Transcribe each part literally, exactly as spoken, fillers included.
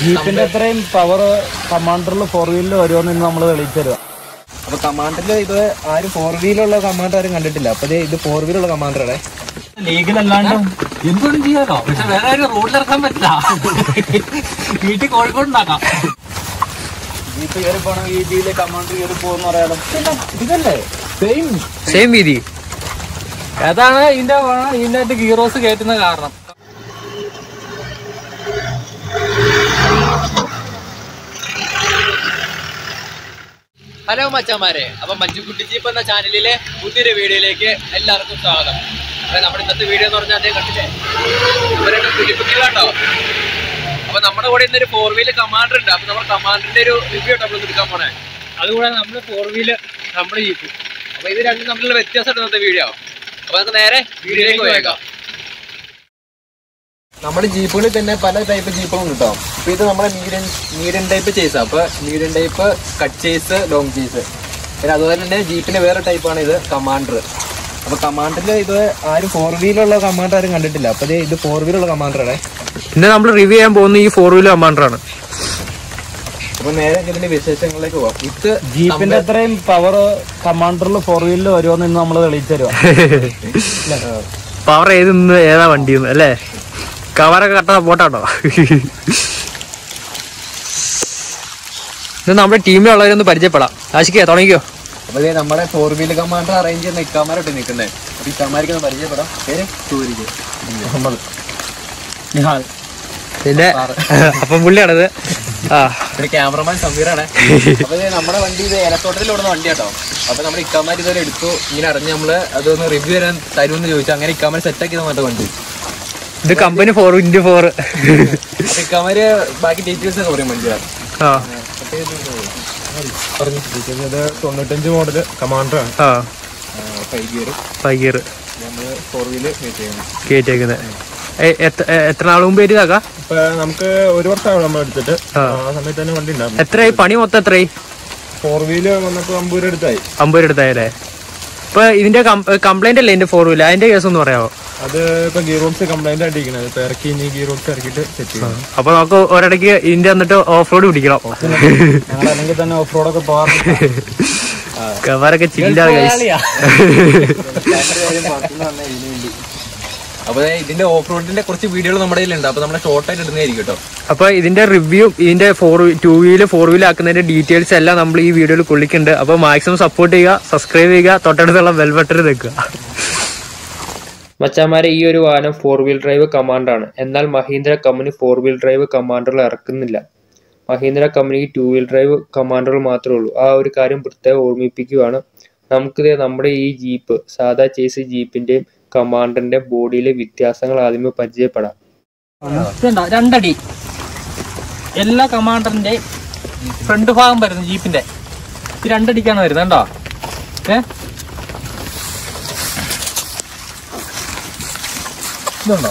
ജീപ്പിന്റെ അത്രയും power കമാൻഡറിൽ four വീലിൽ വരുമെന്ന് ഇന്ന് നമ്മൾ തെളിയിച്ചു തരുക. അപ്പൊ കമാൻഡറിൽ ഇത് ആരും ഫോർ വീലുള്ള കമാൻഡർ ആരും കണ്ടിട്ടില്ല. അപ്പൊ ഇത് ഫോർ വീലുള്ള കമാൻഡറാണ്. ലീഗിലല്ലാണ്ട് എന്തുകൊണ്ടും ചെയ്യാലോ, പക്ഷെ വേറെ ആരും റോഡിലിറക്കാൻ പറ്റില്ല. വീട്ടിൽ കോഴിക്കോട് ഉണ്ടാക്കാം. ജീപ്പ് കയറി പോണ വീതിയില് കമാൻഡർ കയറി പോകുന്ന പറയാലോ. ഇതല്ലേ സെയിം സെയിം വീതി. അതാണ് ഇതിന്റെ ഇതിന്റെ ആയിട്ട് ഗീറോസ് കയറ്റുന്ന കാരണം. ഹലോ മച്ചാമാരെ, അപ്പൊ മഞ്ജുക്കുട്ടി ജീപ്പ് എന്ന ചാനലിലെ പുതിയൊരു വീഡിയോയിലേക്ക് എല്ലാവർക്കും സ്വാഗതം. അപ്പൊ നമ്മുടെ ഇന്നത്തെ വീഡിയോ എന്ന് പറഞ്ഞാൽ അതേ കണ്ടില്ലേ, ഇവരുടെ പുലിക്കുട്ടികളാട്ടോ. അപ്പൊ നമ്മുടെ കൂടെ ഇന്നൊരു ഫോർ വീല് കമാൻഡർ ഉണ്ട്. അപ്പൊ നമ്മുടെ കമാൻഡറിന്റെ ഒരു റിവ്യൂ നമ്മൾ എടുക്കാൻ പോണേ. അതുകൂടെ നമ്മുടെ ഫോർ വീല് നമ്മുടെ ജീപ്പ്. അപ്പൊ ഇത് രണ്ടും തമ്മിലുള്ള വ്യത്യാസമായിട്ട് ഇന്നത്തെ വീഡിയോ. അപ്പൊ നമുക്ക് നേരെ വീഡിയോയിലേക്ക് പോയേക്കാം. നമ്മുടെ ജീപ്പുകളിൽ തന്നെ പല ടൈപ്പ് ജീപ്പുകളും കിട്ടും. അപ്പൊ ഇത് നമ്മുടെ മീഡിയം മീഡിയം ടൈപ്പ് ചേസ്. അപ്പൊ medium type cut chassis, long chassis. പിന്നെ അതുപോലെ തന്നെ ജീപ്പിന്റെ വേറെ ടൈപ്പാണ് ഇത് കമാൻഡർ. അപ്പൊ കമാൻഡറിൽ ഇത് ആരും ഫോർ വീലുള്ള കമാൻഡർ ആരും കണ്ടിട്ടില്ല. അപ്പൊ ഇത് ഫോർ വീലുള്ള കമാൻഡറാണ്. പിന്നെ നമ്മൾ റിവ്യൂ ചെയ്യാൻ പോകുന്ന ഈ ഫോർ വീലർ കമാൻഡറാണ്. അപ്പൊ നേരെ ഇതിന്റെ വിശേഷങ്ങളിലേക്ക് പോവാം. ഇത് ജീപ്പിന്റെ അത്രയും പവർ കമാൻഡറിൽ ഫോർ വീലിൽ വരുമെന്ന് ഇന്ന് നമ്മൾ തെളിയിച്ചു തരുക. പവർ ഏത് ഏതാ വണ്ടിന്ന് അല്ലേ? കവറൊക്കെ കട്ട പോട്ടാട്ടോ. ഇത് നമ്മുടെ ടീമിലുള്ളവരൊന്ന് പരിചയപ്പെടാം. ആശിക്കേ തുടങ്ങിക്കോ. അപ്പൊ നമ്മുടെ ഫോർ വീലർ കമാൻഡർ അറേഞ്ച് ചെയ്യുന്ന ഇക്കാമാരോട്ട് നിൽക്കുന്നത്. അപ്പൊ ഇക്കാമാർക്ക് പരിചയപ്പെടാം. പേര് സൂര്യക്ക്, പിന്നെ അപ്പം പുള്ളിയാണത്. ആ പിന്നെ ക്യാമറമാൻ സമീറാണ്. അപ്പൊ നമ്മുടെ വണ്ടി ഇത് ഏലത്തോട്ടത്തിൽ ഓടുന്ന വണ്ടിയാട്ടോ. അപ്പൊ നമ്മുടെ ഇക്കാമാർ ഇതുവരെ എടുത്തു ഇങ്ങനെ അറിഞ്ഞ് നമ്മള് അതൊന്ന് റിവ്യൂ തരാൻ തരുമെന്ന് ചോദിച്ചു. അങ്ങനെ ഇക്കാമാർ സെറ്റാക്കി നമ്മുടെ വണ്ടി. ഇത് കമ്പനി ഫോർ ഇന്ത്യ ഫോർ. ഇക്കാമാര് ബാക്കി ഡീറ്റെയിൽസ് ഒക്കെ പറയും വണ്ടിയാണ്. ഇത് തൊണ്ണൂറ്റഞ്ച് മോഡല് കമാൻഡർ ആണ്. ആ ഫൈവ് ഗിയർ ഫൈവ് ഗിയർ നമ്മള് ഫോർ വീല് കയറ്റേക്കുന്നത്. എത്ര നാൾ മുമ്പ് ഇതാക്കാം? ഇപ്പൊ നമുക്ക് ഒരു വർഷമാണ് നമ്മൾ എടുത്തിട്ട്. ആ സമയത്ത് തന്നെ വണ്ടി ഉണ്ടായിരുന്നു. എത്രയായി പണി മൊത്തം? എത്രയായി? ഫോർ വീല് വന്നപ്പോ അമ്പത് രൂപ എടുത്തായി. അമ്പത് രൂപ എടുത്തായല്ലേ? ഇപ്പൊ ഇതിന്റെ കംപ്ലൈന്റ് അല്ലേ ഇതിന്റെ ഫോർ വീല്? അതിന്റെ കേസ് ഒന്ന് പറയാമോ? അത് ഇപ്പൊ ഗിയർ ബോക്സ് കംപ്ലൈന്റ് ആയിട്ടിരിക്കുന്നത്. ഇപ്പൊ ഇറക്കി ഇനി ഗിയർ ബോക്സ് ഇറക്കിയിട്ട് സെറ്റ് ചെയ്യണം. അപ്പൊ നമുക്ക് ഒരിടയ്ക്ക് ഇതിന്റെ വന്നിട്ട് ഓഫ് റോഡ് പിടിക്കണം. അല്ലെങ്കിൽ തന്നെ ഓഫ് റോഡൊക്കെ പോകാറുണ്ട്. കവറൊക്കെ ചില്ലാ ഗൈസ്. അപ്പൊ ഇതിന്റെ ഓഫ് റോഡിന്റെ കുറച്ച് വീഡിയോകൾ നമ്മുടെ കയ്യിലുണ്ട്. അപ്പൊ നമ്മുടെ ഷോർട്ട് ആയിട്ട് ഇടുന്നതായിരിക്കും കേട്ടോ. അപ്പൊ ഇതിന്റെ റിവ്യൂ, ഇതിന്റെ four two wheel four wheel ആക്കുന്നതിന്റെ ഡീറ്റെയിൽസ് എല്ലാം നമ്മൾ ഈ വീഡിയോയിൽ കൊള്ളിക്കുന്നുണ്ട്. അപ്പൊ മാക്സിമം സപ്പോർട്ട് ചെയ്യുക, സബ്സ്ക്രൈബ് ചെയ്യുക, തൊട്ടടുത്തുള്ള ബെൽ ബട്ടൺ നിൽക്കുക. മച്ചാമാരെ, ഈ ഒരു വാഹനം ഫോർ വീൽ ഡ്രൈവ് കമാൻഡറാണ്. എന്നാൽ Mahindra company four wheel drive കമാൻഡറിൽ ഇറക്കുന്നില്ല. മഹീന്ദ്ര കമ്പനിക്ക് ടൂ വീൽ ഡ്രൈവ് കമാൻഡറുകൾ മാത്രമേ ഉള്ളൂ. ആ ഒരു കാര്യം പ്രത്യേകം ഓർമ്മിപ്പിക്കുകയാണ്. നമുക്കിത് നമ്മുടെ ഈ ജീപ്പ് സാധാ ചേസ് ജീപ്പിന്റെയും കമാൻഡറിന്റെ ബോഡിയിലെ വ്യത്യാസങ്ങൾ ആദ്യമേ പരിചയപ്പെടാം. രണ്ടടി എല്ലാ കമാൻഡറിന്റെ ഫ്രണ്ട് ഭാഗം വരുന്നത് ജീപ്പിന്റെ ഇത് രണ്ടടിക്കാണ് വരുന്നത്. കണ്ടോ? ഏ ഇതുണ്ടോ?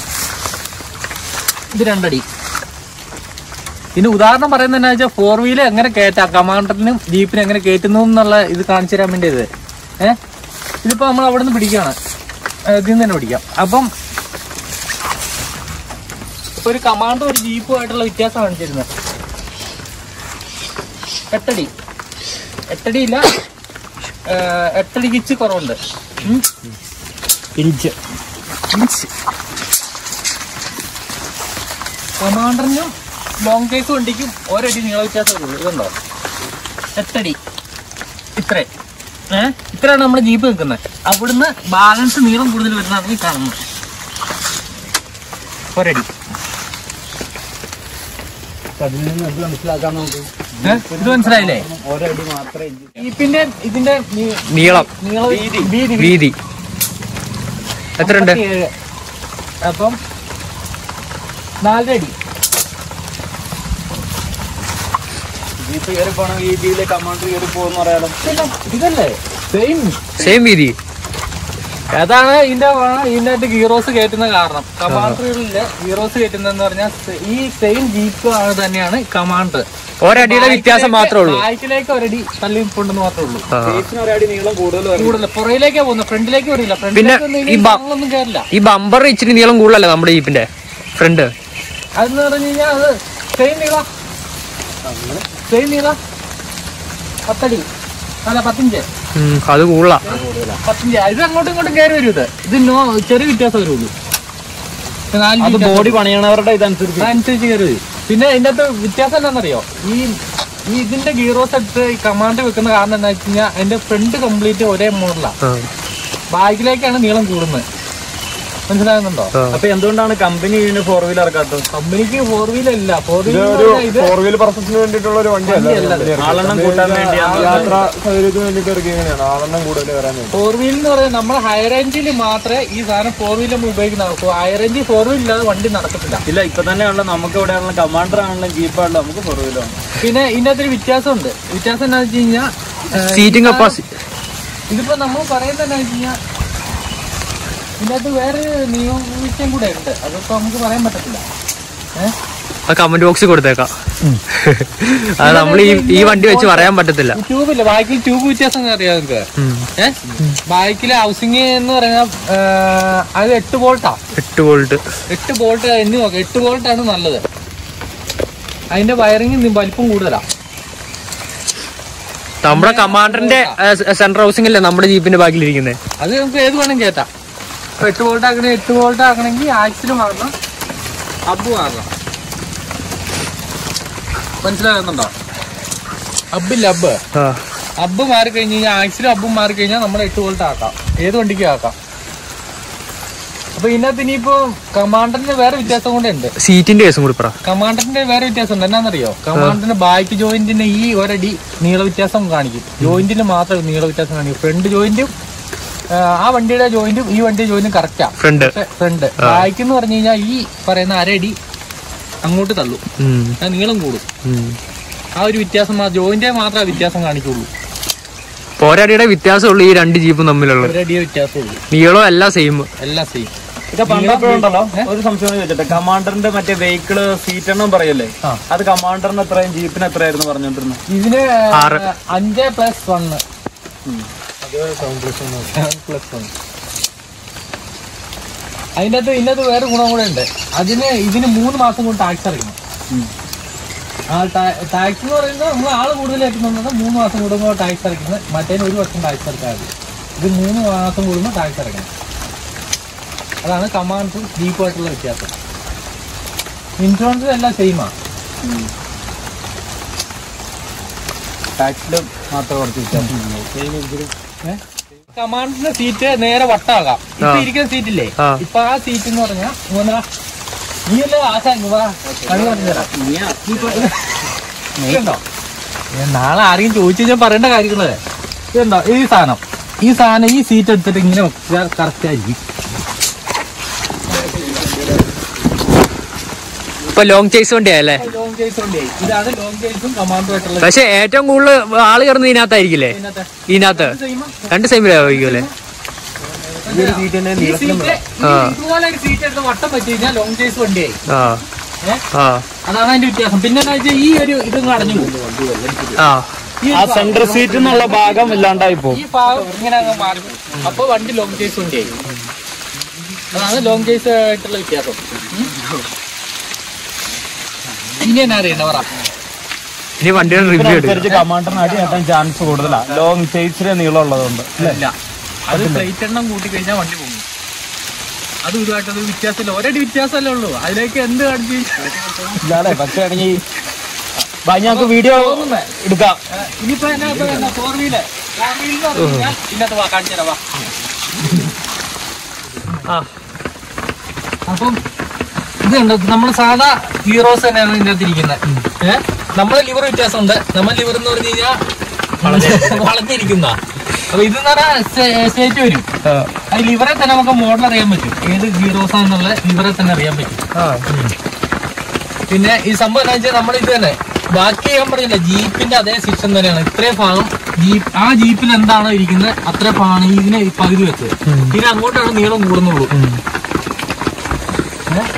ഇത് രണ്ടടി. ഇതിന് ഉദാഹരണം പറയുന്നത് എന്നാ വെച്ചാൽ ഫോർ വീല് എങ്ങനെ കയറ്റാം, കമാൻഡറിനും ജീപ്പിനും എങ്ങനെ കയറ്റുന്നു എന്നുള്ള ഇത് കാണിച്ചു തരാൻ വേണ്ടി ഇത്. ഏഹ് ഇതിപ്പോ നമ്മൾ അവിടെ നിന്ന് പിടിക്കുകയാണ്, ഇതിൽ നിന്ന് തന്നെ പിടിക്കാം. അപ്പം ഇപ്പൊ ഒരു കമാൻഡർ ഒരു ജീപ്പുമായിട്ടുള്ള വ്യത്യാസം കാണിച്ചിരുന്നത്. എട്ടടി എട്ടടിയില്ല എട്ടടിക്ക് ഇച്ച് കുറവുണ്ട്. ഇഞ്ച് ഇഞ്ച് കമാൻഡറിനും ലോങ് കേസ് വണ്ടിക്കും ഒരടി നീള വ്യത്യാസമേ ഉള്ളൂ. ഇതുണ്ടോ? എട്ടടി ഇത്രേ ഏഹ് ഇത്രയാണ് നമ്മുടെ ജീപ്പ് നിൽക്കുന്നത്. അവിടുന്ന് ബാലൻസ് നീളം കൂടുതൽ വരുന്നതാണ് ഈ കാണുന്നത്. ഒരടി. മനസ്സിലാക്കാൻ നോക്കൂ. ഇത് മനസ്സിലായില്ലേ? ഒരടി മാത്രമേ ജീപ്പിന്റെ ഇതിന്റെ നീളം നീളം വീതി എത്രയുണ്ട്? അപ്പം നാലരടി. ജീപ്പ് കയറി പോണ വീതിയില് കമാൻഡർ കയറി പോകുന്ന പറയാലോ. ഇതല്ലേ സെയിം സെയിം വീതി. അതാണ് ഇതിന്റെ ഇതിന്റെ ഗീറോസ് കയറ്റുന്ന കാരണം. കമാൻഡറുകളില് ഗീറോസ് കയറ്റുന്നതെന്ന് പറഞ്ഞാൽ ഈ സെയിം ജീപ്പ് ആണ് തന്നെയാണ് കമാൻഡർ. ഒരടിയുടെ വ്യത്യാസം മാത്രമേ ഉള്ളൂ. ബാക്കിലേക്ക് ഒരടി തള്ളി കൊണ്ടെന്ന് മാത്രമേ ഉള്ളൂ. ഒരടി നീളം കൂടുതൽ കൂടുതൽ പുറയിലേക്കാ പോകുന്നത്, ഫ്രണ്ടിലേക്ക് വരില്ല. പിന്നെ ഫ്രണ്ടിലേക്കൊന്നും കയറില്ല. ഈ ബമ്പർ ഇച്ചിരി നീളം കൂടുതലല്ലേ നമ്മുടെ ജീപ്പിന്റെ ഫ്രണ്ട്? അതെന്ന് പറഞ്ഞു കഴിഞ്ഞാൽ അത് സെയിം നീള സെയിം നീള പത്തടി അല്ല പത്തിഞ്ച് അത് കൂടുതലാ. പത്തിഞ്ച്. ഇത് അങ്ങോട്ടും ഇങ്ങോട്ടും കയറി വരും. ഇത് ഇത് നോ ചെറിയ വ്യത്യാസം വരുള്ളൂ. ബോഡി പണിയണവരുടെ ഇതനുസരിച്ച് അതനുസരിച്ച് കയറി വരും. പിന്നെ ഇതിന്റെ അകത്ത് വ്യത്യാസം എന്താണെന്നറിയോ? ഈ ഈ ഇതിന്റെ ഗീറോസ് എടുത്ത് ഈ കമാൻഡ് വെക്കുന്ന കാരണം എന്താ വെച്ച് കഴിഞ്ഞാൽ അതിന്റെ ഫ്രണ്ട് കംപ്ലീറ്റ് ഒരേ മോഡലാണ്. ബാക്കിലേക്കാണ് നീളം കൂടുന്നത്. മനസ്സിലാകുന്നുണ്ടോ? അപ്പൊ എന്തുകൊണ്ടാണ് കമ്പനി ഇതിന് ഫോർ വീലർ ഇറക്കാത്തത്? കമ്പനിക്ക് ഫോർ വീലർ ഇല്ല. ഫോർ ഫോർ വീലർ പർപ്പസിന് വേണ്ടിയിട്ടുള്ള ഒരു വണ്ടിയല്ല. ആളെണ്ണം കൂട്ടാൻ വേണ്ടി യാത്രാ സൗകര്യത്തിന് വേണ്ടിട്ട് ഇറക്കിയാണ് ആളെണ്ണം കൂടുതൽ വരാൻ വേണ്ടി. ഫോർ വീൽ എന്ന് പറയുന്നത് നമ്മുടെ ഹൈ റേഞ്ചിൽ മാത്രമേ ഈ സാധനം ഫോർ വീൽ നമ്മൾ ഉപയോഗിക്കുന്ന. ഹൈ റേഞ്ചിൽ ഫോർ വീൽ ഇല്ലാതെ വണ്ടി നടക്കത്തില്ല. ഇല്ല, ഇപ്പൊ തന്നെയാണല്ലോ നമുക്ക് ഇവിടെ ആണല്ലോ കമാൻഡർ ആണല്ലോ ജീപ്പാണല്ലോ നമുക്ക് ഫോർ വീലാണ്. പിന്നെ ഇതിനകത്തൊരു വ്യത്യാസമുണ്ട്. വ്യത്യാസം എന്താണെന്ന് വെച്ച് കഴിഞ്ഞാൽ സീറ്റിംഗ് കപ്പാസിറ്റി. ഇതിപ്പോ നമ്മൾ പറയുന്നത് എന്താണെന്ന് വെച്ച് കഴിഞ്ഞാൽ ഇതിനകത്ത് വേറെ നിയമവിഷയം കൂടെ ഉണ്ട്. അതിപ്പോ നമുക്ക് പറയാൻ പറ്റത്തില്ല. ആ കമന്റ് ബോക്സിൽ കൊടുത്തേക്കാം. അത് നമ്മൾ ഈ ഈ വണ്ടി വെച്ച് പറയാൻ പറ്റത്തില്ല. ട്യൂബില്ല. ബാക്കിൽ ട്യൂബ് വ്യത്യാസം അറിയാം നിങ്ങൾക്ക്. ഏഹ് ബാക്കിലെ ഹൗസിംഗ് എന്ന് പറഞ്ഞാൽ അത് എട്ട് വോൾട്ടാ. എട്ട് വോൾട്ട് എട്ട് വോൾട്ട് എന്ന് നോക്കാം. എട്ട് വോൾട്ടാണ് നല്ലത്. അതിന്റെ വയറിംഗ് വലിപ്പം കൂടുതലാ. നമ്മുടെ കമാൻഡറിന്റെ സെൻട്രൽ ഹൗസിംഗ് അല്ലേ നമ്മുടെ ജീപ്പിന്റെ ബാക്കിലിരിക്കുന്നത്. അത് നമുക്ക് ഏത് വേണം കേട്ടാ. എട്ട് വോൾട്ട് ആക്കണേ എട്ട് വോൾട്ട് ആക്കണമെങ്കിൽ ആക്സിലും മാറണം, അബ് മാറണം. മനസ്സിലാകുന്നുണ്ടോ? അബില്ല അബ് അബ് മാറി കഴിഞ്ഞ് കഴിഞ്ഞാൽ ആക്സിലും അബും മാറി കഴിഞ്ഞാൽ നമ്മൾ എട്ട് വോൾട്ട് ആക്കാം. ഏത് വണ്ടിക്കും ആക്കാം. അപ്പൊ ഇതിനകത്ത് ഇനിയിപ്പോ കമാൻഡറിന് വേറെ വ്യത്യാസം കൂടെ ഉണ്ട്. സീറ്റിന്റെ കേസും കൂടി പറ. കമാൻഡറിന്റെ വേറെ വ്യത്യാസം ഉണ്ട്. എന്നാന്നറിയോ? കമാൻഡറിന്റെ ബാക്ക് ജോയിന്റിന് ഈ ഒരടി നീള വ്യത്യാസം കാണിക്കും. ജോയിന്റിന് മാത്രമേ നീള വ്യത്യാസം കാണിക്കും. ഫ്രണ്ട് ജോയിന്റും ആ വണ്ടിയുടെ ജോയിന്റും ഈ വണ്ടിയുടെ ജോയിന്റും കറക്റ്റാ. ഫ്രണ്ട് ഫ്രണ്ട് ബാക്ക് എന്ന് പറഞ്ഞു കഴിഞ്ഞാൽ ഈ പറയുന്ന അരടി അങ്ങോട്ട് തള്ളും, നീളം കൂടും. ആ ഒരു വ്യത്യാസം ജോയിന്റെ മാത്രമേ വ്യത്യാസം കാണിക്കുള്ളൂ. ഒരടിയുടെ വ്യത്യാസമുള്ളൂ ഈ രണ്ട് ജീപ്പും തമ്മിലുള്ള. ഒരടിയെ വ്യത്യാസമുള്ളൂ. നീളം എല്ലാം സെയിം. എല്ലാം സെയിം. ഇതൊക്കെ പണ്ടപ്പോഴുണ്ടല്ലോ ഒരു സംശയം ചോദിച്ചിട്ട് കമാൻഡറിന്റെ മറ്റേ വെഹിക്കിള് സീറ്റ് എണ്ണം പറയല്ലേ, അത് കമാൻഡറിന് എത്രയും ജീപ്പിന് എത്രയായിരുന്നു പറഞ്ഞോണ്ടിരുന്നത്? ഇതിന് അഞ്ച് പ്ലസ് വണ് പ്ലസ് വൺ. അതിൻ്റെ അകത്ത് ഇതിനകത്ത് വേറെ ഗുണം കൂടെ ഉണ്ട്. അതിന് ഇതിന് മൂന്ന് മാസം കൊണ്ട് ടാക്സ് അടയ്ക്കണം. ആ ടാക്സ് എന്ന് പറയുന്നത് നമ്മൾ ആള് കൂടുതലായിട്ടുണ്ടെങ്കിൽ മൂന്ന് മാസം കൂടുമ്പോൾ ടാക്സ് അടയ്ക്കുന്നത്. മറ്റേന് ഒരു വർഷം ടാക്സ് അടച്ചാൽ മതി. ഇത് മൂന്ന് മാസം കൂടുമ്പോൾ ടാക്സ് അടയ്ക്കണം. അതാണ് കമാൻഡും ജീപ്പുമായിട്ടുള്ള വ്യത്യാസം. ഇൻഷുറൻസ് എല്ലാം സെയിമാണ്. ടാക്സിലും മാത്രം കുറച്ച് വ്യത്യാസം. കമാൻഡിന്റെ സീറ്റ് നേരെ വട്ടാകാം. ഇപ്പൊ ഇരിക്കുന്ന സീറ്റില്ലേ, ഇപ്പൊ ആ സീറ്റ് എന്ന് പറഞ്ഞാൽ നീ അല്ലേ ആശാൻ കളി പറഞ്ഞുതരാം. നാളെ ആരെങ്കിലും ചോദിച്ചു ഞാൻ പറയേണ്ട കാര്യങ്ങള് ഇതുണ്ടോ? ഈ സാധനം ഈ സാധനം ഈ സീറ്റ് എടുത്തിട്ട് ഇങ്ങനെ കറക്റ്റ് ആയിരിക്കും. ഇപ്പൊ ലോങ് ചേസ് വണ്ടിയല്ലേ? ലോങ് ചേസ് വണ്ടിയായി. ഇതാണ് ലോങ് ചേസും കമാൻഡുമായിട്ടുള്ള. പക്ഷെ ഏറ്റവും കൂടുതൽ ആള് കയറുന്നത് ഇതിനകത്തായിരിക്കില്ലേ? ഇതിനകത്ത് രണ്ട് സെയിമിലായിരിക്കുമല്ലേ? ഇതുപോലെ ഒരു സീറ്റ് എടുത്ത് വട്ടം വെച്ച് കഴിഞ്ഞാൽ ലോങ് ചേസ് വണ്ടിയായി. അതാണ് അതിന്റെ വ്യത്യാസം. പിന്നെ എന്താ വെച്ചാൽ ഈ ഒരു ഇതും അടഞ്ഞു പോകും. സെന്റർ സീറ്റ് എന്നുള്ള ഭാഗം ഇല്ലാണ്ടായി പോകും. ഈ ഭാഗം ഇങ്ങനെ അങ്ങ് മാറി. അപ്പൊ വണ്ടി ലോങ് ചേസ് വണ്ടിയായി. അതാണ് ലോങ് ചേസ് ആയിട്ടുള്ള വ്യത്യാസം. ഇനി എന്നാ അറിയണ്ട പറ. ഇനി വണ്ടിയുടെ റിവ്യൂ എടുക്കും. കമാൻഡറിന് അടി നേട്ടാൻ ചാൻസ് കൂടുതലാണ് ലോങ് ചേസിലെ നീളം ഉള്ളതുകൊണ്ട്. ഇല്ല, അത് പ്ലേറ്റ് എണ്ണം കൂട്ടി കഴിഞ്ഞാൽ വണ്ടി പോകും. അത് ഇതുമായിട്ടത് വ്യത്യാസമില്ല. ഒരടി വ്യത്യാസമല്ലേ ഉള്ളൂ. അതിലേക്ക് എന്ത് കാണിച്ചു ഇല്ലാതെ പക്ഷേ ആണെങ്കിൽ ഞങ്ങൾക്ക് വീഡിയോ എടുക്കാം. ഇനിയിപ്പോ എന്നാ ഫോർ വീല് ഫോർ വീൽ എന്ന് പറഞ്ഞു കഴിഞ്ഞാൽ ഇന്നത്തെ വാ കാണിച്ചു തരാം. വാ. അപ്പം ഇത് കണ്ടോ, നമ്മൾ സാധാ ഹീറോസ് തന്നെയാണ് ഇതിനകത്ത് ഇരിക്കുന്നത്. ഏഹ് നമ്മളെ ലിവർ വ്യത്യാസമുണ്ട്. നമ്മുടെ ലിവർ എന്ന് പറഞ്ഞു കഴിഞ്ഞാൽ വളർത്തിരിക്കുന്ന. അപ്പൊ ഇത് എന്ന് പറഞ്ഞാൽ സ്റ്റേറ്റ് വരും. അത് ലിവറെ തന്നെ നമുക്ക് മോഡൽ അറിയാൻ പറ്റും. ഏത് ഹീറോസ് ആണെന്നുള്ള ലിവറെ തന്നെ അറിയാൻ പറ്റും. പിന്നെ ഈ സംഭവം എന്താ വെച്ചാൽ നമ്മൾ ഇത് തന്നെ ബാക്കി ഞാൻ പറഞ്ഞില്ല, ജീപ്പിന്റെ അതേ സിസ്റ്റം തന്നെയാണ്. ഇത്രയും ഭാഗം ജീപ്പ് ആ ജീപ്പിൽ എന്താണോ ഇരിക്കുന്നത് അത്ര ഭാഗമാണ് ഇതിനെ പകുതി വെച്ചത്. പിന്നെ അങ്ങോട്ടാണ് നീളം കൂടുന്നുള്ളൂ.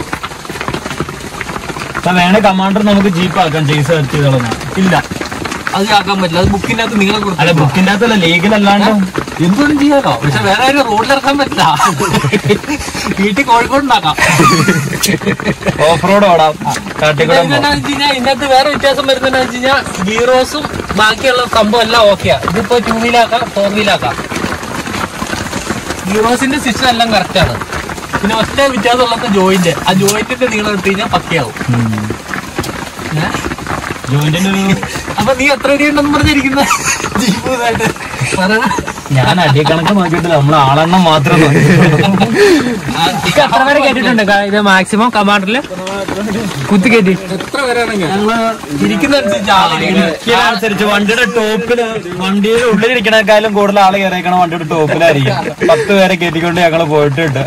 വേണേ കമാൻഡർ നമുക്ക് ജീപ്പ് ആക്കാം. ചേസ് ചെയ്ത് ഇല്ല അത് ചാക്കാൻ പറ്റില്ല. അത് ബുക്കിന്റെ അകത്ത് നിങ്ങൾ അല്ല കൊടുത്തു ബുക്കിന്റെ അകത്തല്ല ലീഗലല്ലാണ്ട് എന്തുകൊണ്ടും ചെയ്യാലോ. പക്ഷെ വേറെ ആരും റോഡിലിറക്കാൻ പറ്റില്ല. വീട്ടിൽ കോഴിക്കോട് ഉണ്ടാക്കാം. ഓഫ് റോഡ് ഓടാം കാട്ടിക്കൂടെ എന്താണെന്ന് വെച്ച് കഴിഞ്ഞാൽ ഇതിനകത്ത് വേറെ വ്യത്യാസം വരുന്നതെന്ന് വെച്ച് കഴിഞ്ഞാൽ ഗീറോസും ബാക്കിയുള്ള സംഭവം എല്ലാം ഓക്കെയാ. ഇതിപ്പോ ടൂ വീലാക്കാം ഫോർ വീലാക്കാം. ഗീറോസിന്റെ സിസ്റ്റം എല്ലാം കറക്റ്റ് ആണ്. പിന്നെ ഒറ്റ വ്യത്യാസം ഉള്ളത് ജോയിന്റ്. ആ ജോയിന്റിന്റെ നീളം എടുത്തു കഴിഞ്ഞാൽ പക്കയാവും. ജോയിന്റിന് ഒരു അപ്പൊ നീ എത്ര അടി ഉണ്ടെന്ന് പറഞ്ഞിരിക്കുന്നത് ജീപ്പുമായിട്ട് പറയണ. ഞാൻ അടി കണക്ക് നോക്കിയിട്ടില്ല, നമ്മള് ആളെണ്ണം മാത്രം എത്ര വരെ കേട്ടിട്ടുണ്ട് ഇത് മാക്സിമം കമാൻഡറിൽ കുത്തി കയറ്റി? എത്ര പേരാണെങ്കിൽ ഞങ്ങള് ഇരിക്കുന്നതനുസരിച്ച് അനുസരിച്ച് വണ്ടിയുടെ ടോപ്പില് വണ്ടിയുടെ ഉള്ളിലിരിക്കണേക്കാളും കൂടുതൽ ആള് കയറിയേക്കണ വണ്ടിയുടെ ടോപ്പിലായിരിക്കും. പത്ത് പേരെ കയറ്റിക്കൊണ്ട് ഞങ്ങള് പോയിട്ടുണ്ട്.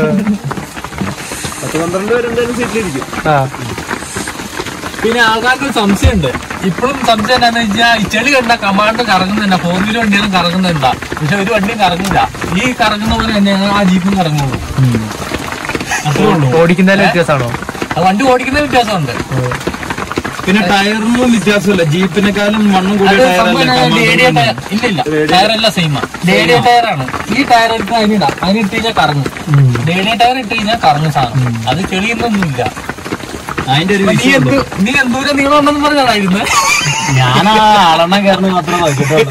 പത്ത് പന്ത്രണ്ട് പേര് എന്തായാലും സീറ്റിലിരിക്കും. പിന്നെ ആൾക്കാർക്ക് ഒരു സംശയമുണ്ട്. ഇപ്പോഴും സംശയം എന്താണെന്ന് വെച്ചാൽ ഈ ചെളി കണ്ട കമാൻഡ് കറങ്ങുന്നുണ്ട, ഫോർ വീലർ വണ്ടികളും കറങ്ങുന്നുണ്ടാ. പക്ഷെ ഒരു വണ്ടിയും കറങ്ങില്ല. ഈ കറങ്ങുന്ന പോലെ തന്നെ ആ ജീപ്പും കറങ്ങുള്ളൂ. ഓടിക്കുന്നതിന് വ്യത്യാസമാണോ? ആ വണ്ടി ഓടിക്കുന്ന വ്യത്യാസമുണ്ട്. പിന്നെ ടയറിനും വ്യത്യാസമില്ല, ജീപ്പിനെക്കാളും മണ്ണും കൂടി ഇല്ലില്ല, ടയറല്ല സെയിമാ. ഡേഡിയ ടയറാണ്. ഈ ടയർ എടുത്ത് അതിനിടാം. അതിനിട്ട് കഴിഞ്ഞാൽ കറങ്ങും. ഡേഡിയ ടയർ ഇട്ട് കഴിഞ്ഞാൽ കറങ്ങും സാധനം. അത് ചെളിയൊന്നും ഇല്ല. അതിന്റെ ഒരു നീ എന്ത് നീ എന്തോരം നീളം ഉണ്ടെന്ന് പറഞ്ഞായിരുന്നു. ഞാൻ ആ ആളെണ്ണം കയറുന്ന മാത്രമേ നോക്കിയിട്ടുള്ളൂ.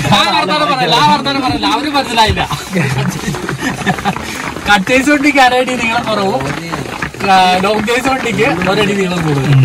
അവര് മനസ്സിലായില്ല. കട്ടേഴ്സ് വണ്ടിക്ക് അരടി നീളം കുറവും, ലോങ് കേസ് വണ്ടിക്ക് ഒരടി നീളം കൂടുതൽ.